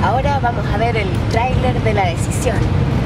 Ahora vamos a ver el tráiler de la decisión.